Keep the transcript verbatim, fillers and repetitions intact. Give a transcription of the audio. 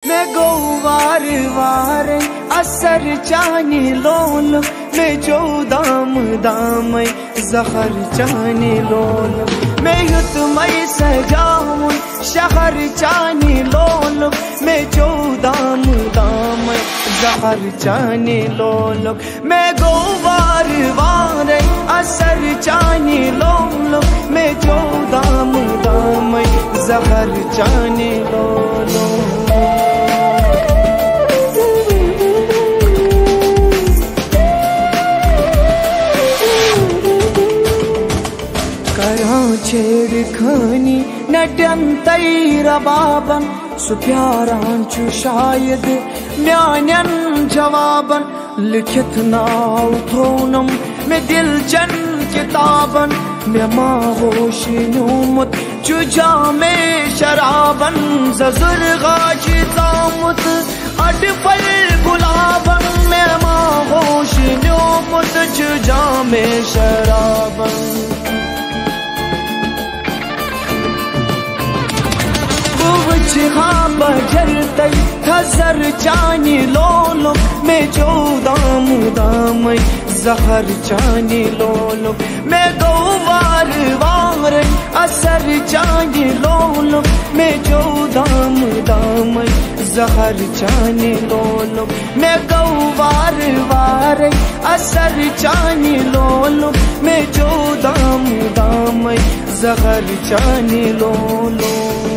میں گو وار وار اثر چانی لول میں جو دام دام زخر چانی لول میں یتمئی سجاؤں شہر چانی لول میں جو دام دام زخر چانی لول میں گو وار وار اثر چانی لول میں جو دام دام زخر چانی لول کراں چھیڑ کھانی نٹن تئی ربابن سو پیاران چھو شاید میانین جوابن لکھت ناو تھونم میں دل چن کتابن میں ماغوش نومت چھو جامع شرابن ززر غاش زامت اڈ پل گلابن میں ماغوش نومت چھو جامع شرابن ہاں بجرتی خزر چانی لولو میں جو دام دام زہر چانی لولو میں گو وار وار اثر چانی لولو میں جو دام دام زہر چانی لولو میں گو وار وار اثر چانی لولو میں جو دام دام زہر چانی لولو